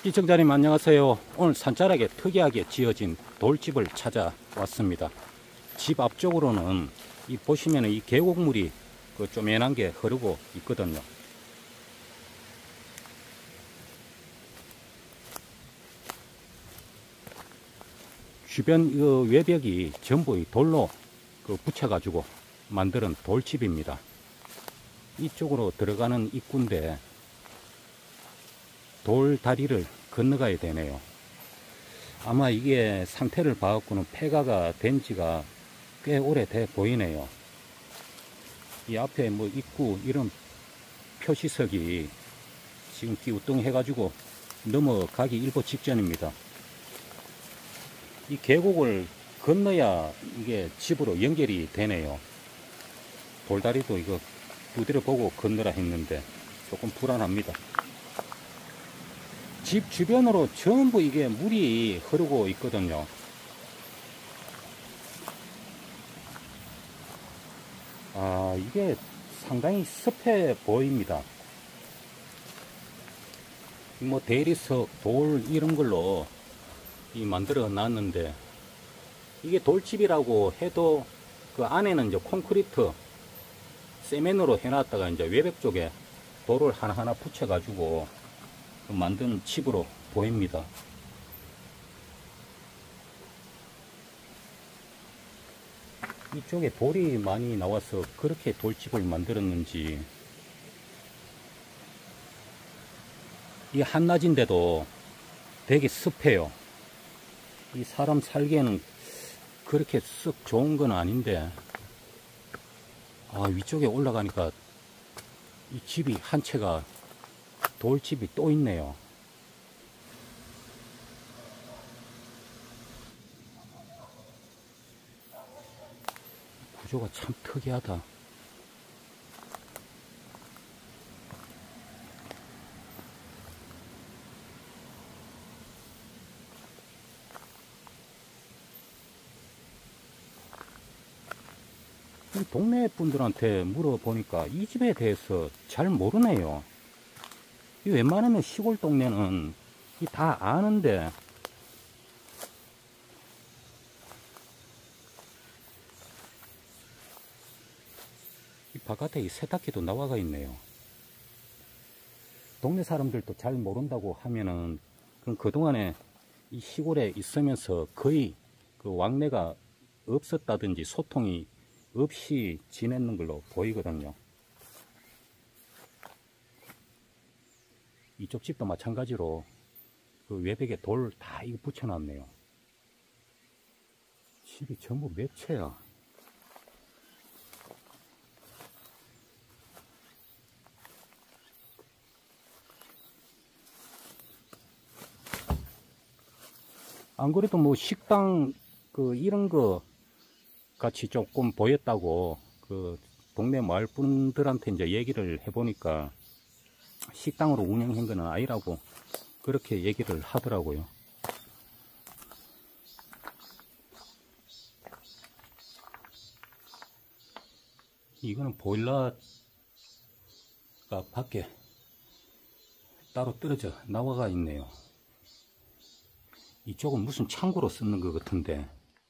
시청자님 안녕하세요. 오늘 산자락에 특이하게 지어진 돌집을 찾아왔습니다. 집 앞쪽으로는 보시면 이 계곡물이 쪼매난 게 흐르고 있거든요. 주변 외벽이 전부 돌로 붙여가지고 만드는 돌집입니다. 이쪽으로 들어가는 입구인데 돌 다리를 건너가야 되네요. 아마 이게 상태를 봐갖고는 폐가가 된 지가 꽤 오래돼 보이네요. 이 앞에 입구 이런 표시석이 지금 기우뚱해가지고 넘어가기 일보 직전입니다. 이 계곡을 건너야 이게 집으로 연결이 되네요. 돌다리도 이거 두드려 보고 건너라 했는데 조금 불안합니다. 집 주변으로 전부 이게 물이 흐르고 있거든요. 이게 상당히 습해 보입니다. 대리석, 돌 이런 걸로 만들어 놨는데 이게 돌집이라고 해도 그 안에는 이제 콘크리트 세면으로 해놨다가 이제 외벽 쪽에 돌을 하나하나 붙여가지고 만든 집으로 보입니다. 이쪽에 돌이 많이 나와서 그렇게 돌집을 만들었는지 이 한낮인데도 되게 습해요. 이 사람 살기에는 그렇게 썩 좋은 건 아닌데 위쪽에 올라가니까 이 집이 한 채가 돌집이 또 있네요. 구조가 참 특이하다. 동네 분들한테 물어보니까 이 집에 대해서 잘 모르네요. 웬만하면 시골 동네는 다 아는데 이 바깥에 이 세탁기도 나와가 있네요. 동네 사람들도 잘 모른다고 하면은 그럼 그동안에 이 시골에 있으면서 거의 왕래가 없었다든지 소통이 없이 지냈는 걸로 보이거든요. 이쪽 집도 마찬가지로 외벽에 돌 다 붙여놨네요. 집이 전부 몇 채야. 안 그래도 식당 이런 거 같이 조금 보였다고 동네 마을 분들한테 이제 얘기를 해보니까 식당으로 운영한 거는 아니라고 그렇게 얘기를 하더라고요. 이거는 보일러가 밖에 따로 떨어져 나와가 있네요. 이쪽은 무슨 창고로 쓰는 것 같은데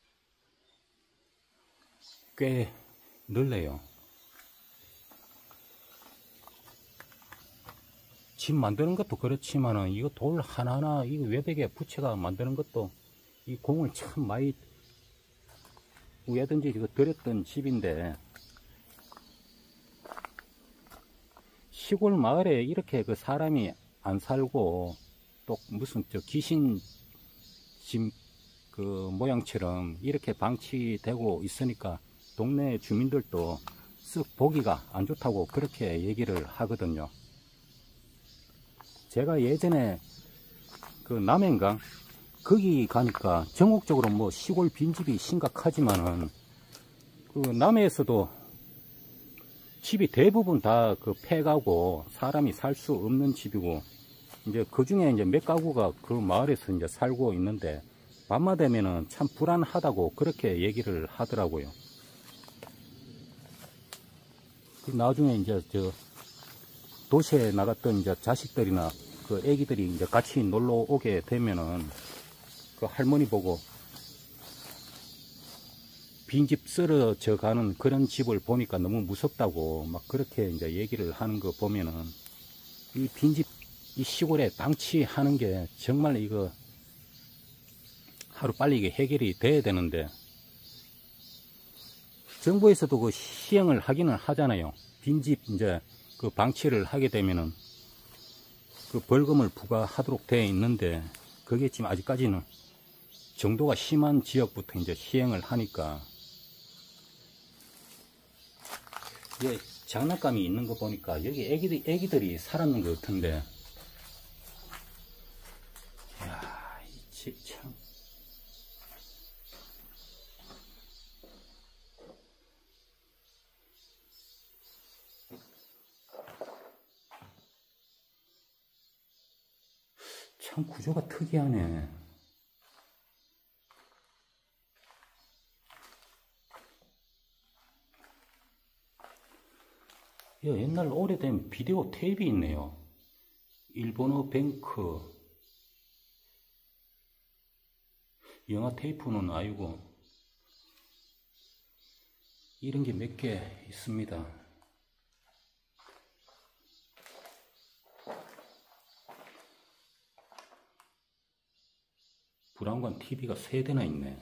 꽤 넓네요. 집 만드는 것도 그렇지만은 이거 돌 하나하나 이 외벽에 붙여가 만드는 것도 이 공을 참 많이 우야든지 들였던 집인데 시골 마을에 이렇게 사람이 안 살고 또 무슨 귀신 집 모양처럼 이렇게 방치되고 있으니까 동네 주민들도 쓱 보기가 안 좋다고 그렇게 얘기를 하거든요. 제가 예전에 남해인가 거기 가니까 전국적으로 시골 빈집이 심각하지만은 남해에서도 집이 대부분 다 폐가고 사람이 살 수 없는 집이고 이제 그 중에 이제 몇 가구가 그 마을에서 이제 살고 있는데 밤만 되면은 참 불안하다고 그렇게 얘기를 하더라고요. 나중에 이제 도시에 나갔던 이제 자식들이나 그 애기들이 이제 같이 놀러 오게 되면은 그 할머니 보고 빈집 쓰러져 가는 그런 집을 보니까 너무 무섭다고 막 그렇게 이제 얘기를 하는 거 보면은 이 빈집 이 시골에 방치하는 게 정말 이거 하루 빨리 이게 해결이 돼야 되는데 정부에서도 그 시행을 하기는 하잖아요. 빈집 이제 그 방치를 하게 되면은 그 벌금을 부과하도록 되어 있는데 그게 지금 아직까지는 정도가 심한 지역부터 이제 시행을 하니까 이게 장난감이 있는 거 보니까 여기 애기들이 살았는 것 같은데 이야 이 집 참 참 구조가 특이하네. 옛날 오래된 비디오 테이프 있네요. 일본어 뱅크. 영화 테이프는 아니고 이런 게 몇 개 있습니다. 브라운관 TV가 3대나 있네.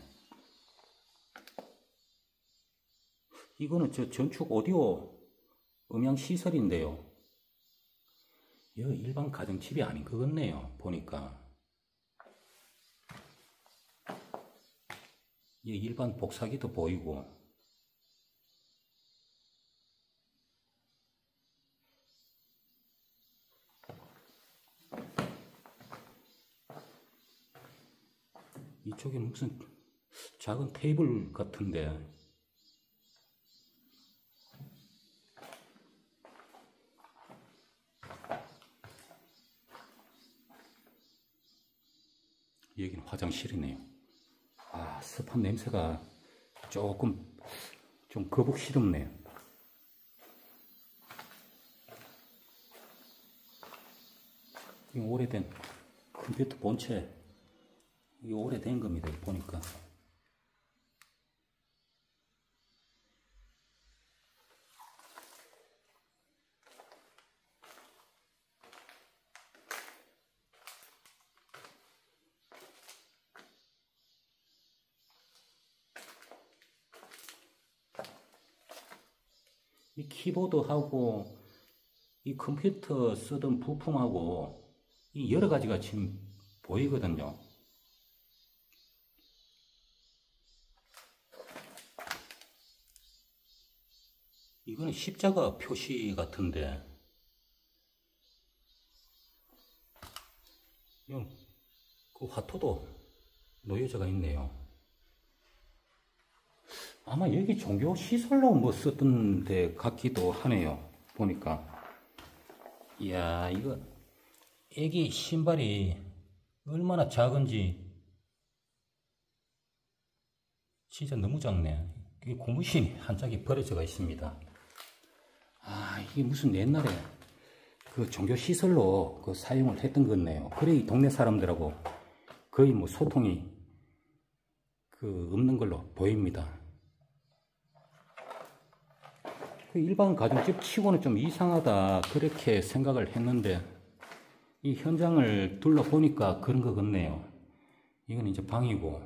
이거는 저 전축 오디오 음향 시설인데요. 이거 일반 가정집이 아닌 것 같네요. 보니까. 이 일반 복사기도 보이고. 이쪽에 무슨 작은 테이블 같은데. 여기는 화장실이네요. 아, 습한 냄새가 조금 좀 거북스럽네요. 이 오래된 컴퓨터 본체, 이게 오래된 겁니다. 보니까. 이 키보드하고 이 컴퓨터 쓰던 부품하고 이 여러 가지가 지금 보이거든요. 이거는 십자가 표시 같은데, 그 화토도 노여져가 있네요. 아마 여기 종교 시설로 뭐 썼던 데 같기도 하네요. 보니까. 이야, 이거 애기 신발이 얼마나 작은지 진짜 너무 작네. 이게 고무신이 한 짝이 버려져가 있습니다. 아, 이게 무슨 옛날에 그 종교 시설로 그 사용을 했던 거네요. 그래 이 동네 사람들하고 거의 뭐 소통이 그 없는 걸로 보입니다. 그 일반 가정집 치고는 좀 이상하다 그렇게 생각을 했는데 이 현장을 둘러보니까 그런 것 같네요. 이건 이제 방이고,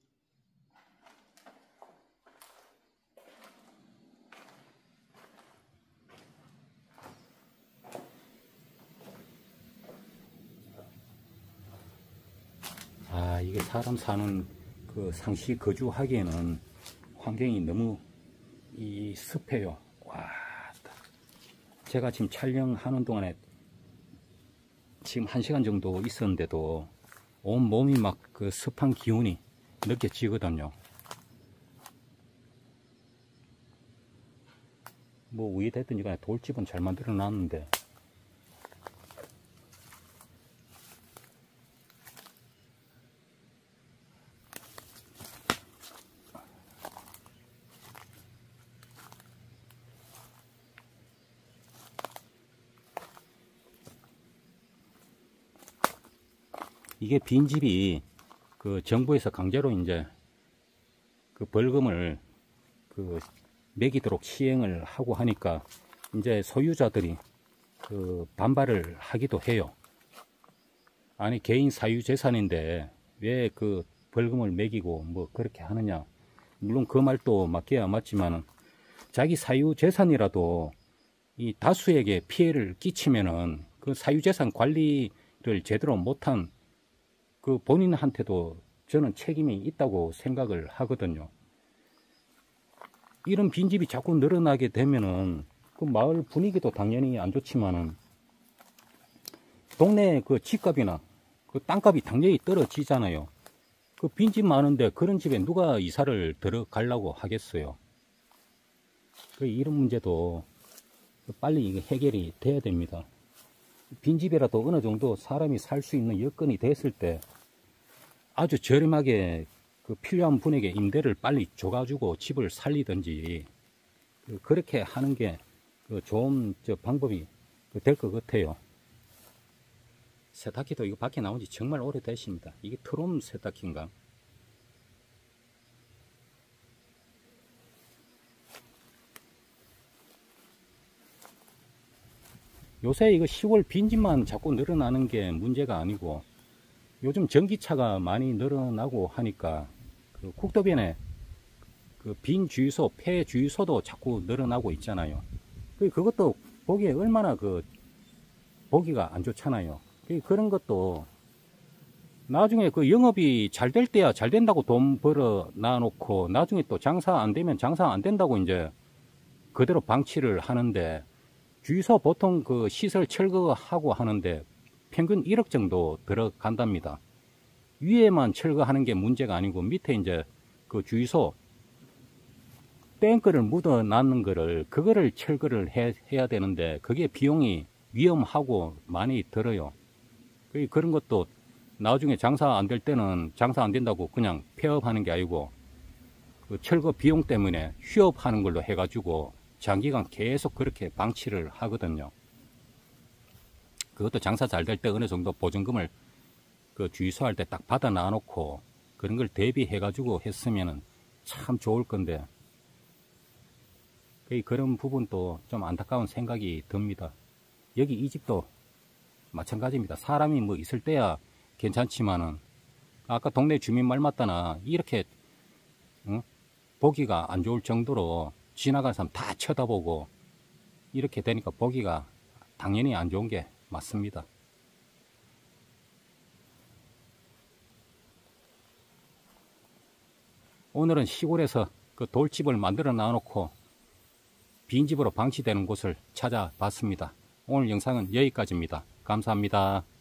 아, 이게 사람 사는 그 상시 거주하기에는 환경이 너무 이 습해요. 와, 제가 지금 촬영하는 동안에 지금 1시간 정도 있었는데도 온 몸이 막 그 습한 기운이 느껴지거든요. 뭐 우이 됐든지 간에 돌집은 잘 만들어 놨는데 이게 빈집이 그 정부에서 강제로 이제 그 벌금을 그 매기도록 시행을 하고 하니까 이제 소유자들이 그 반발을 하기도 해요. 아니 개인 사유재산인데 왜 그 벌금을 매기고 뭐 그렇게 하느냐. 물론 그 말도 맞기야 맞지만은 자기 사유재산이라도 이 다수에게 피해를 끼치면은 그 사유재산 관리를 제대로 못한 그 본인한테도 저는 책임이 있다고 생각을 하거든요. 이런 빈집이 자꾸 늘어나게 되면은 그 마을 분위기도 당연히 안 좋지만은 동네 그 집값이나 그 땅값이 당연히 떨어지잖아요. 그 빈집 많은데 그런 집에 누가 이사를 들어가려고 하겠어요. 이런 문제도 빨리 이게 해결이 돼야 됩니다. 빈집이라도 어느 정도 사람이 살 수 있는 여건이 됐을 때 아주 저렴하게 그 필요한 분에게 임대를 빨리 줘가지고 집을 살리든지 그렇게 하는 게 좋은 방법이 될 것 같아요. 세탁기도 이거 밖에 나온 지 정말 오래됐습니다. 이게 트롬 세탁기인가? 요새 이거 시골 빈집만 자꾸 늘어나는 게 문제가 아니고 요즘 전기차가 많이 늘어나고 하니까 그 국도변에 그 빈 주유소, 폐 주유소도 자꾸 늘어나고 있잖아요. 그것도 보기에 얼마나 보기가 안 좋잖아요. 그런 것도 나중에 그 영업이 잘 될 때야 잘 된다고 돈 벌어 놔놓고 나중에 또 장사 안 되면 장사 안 된다고 이제 그대로 방치를 하는데 주유소 보통 그 시설 철거하고 하는데 평균 1억 정도 들어간답니다. 위에만 철거하는 게 문제가 아니고 밑에 이제 그 주유소 땡크를 묻어 놨는 거를 그거를 철거를 해야 되는데 그게 비용이 위험하고 많이 들어요. 그런 것도 나중에 장사 안 될 때는 장사 안 된다고 그냥 폐업하는 게 아니고 그 철거 비용 때문에 휴업하는 걸로 해가지고 장기간 계속 그렇게 방치를 하거든요. 그것도 장사 잘 될 때 어느 정도 보증금을 그 주유소 할 때 딱 받아 놔놓고 그런 걸 대비해 가지고 했으면은 참 좋을 건데 그런 부분도 좀 안타까운 생각이 듭니다. 여기 이 집도 마찬가지입니다. 사람이 뭐 있을 때야 괜찮지만은 아까 동네 주민 말 맞다나 이렇게 보기가 안 좋을 정도로 지나가는 사람 다 쳐다보고 이렇게 되니까 보기가 당연히 안 좋은 게 맞습니다. 오늘은 시골에서 그 돌집을 만들어 놔놓고 빈집으로 방치되는 곳을 찾아봤습니다. 오늘 영상은 여기까지입니다. 감사합니다.